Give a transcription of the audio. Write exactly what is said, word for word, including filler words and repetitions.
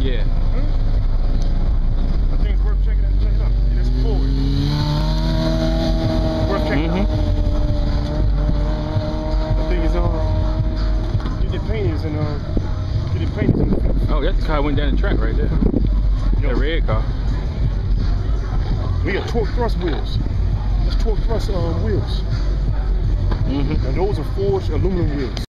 Yeah. I think it's worth checking out. Check it out. It is forward. Worth checking Mm-hmm. out. I think it's um. Get the paintings and um. Get the paintings in the field. Oh, that's the car that went down the track right there. Yo. That red car. We got torque thrust wheels. That's torque thrust um, wheels. Mm-hmm. And those are forged aluminum wheels.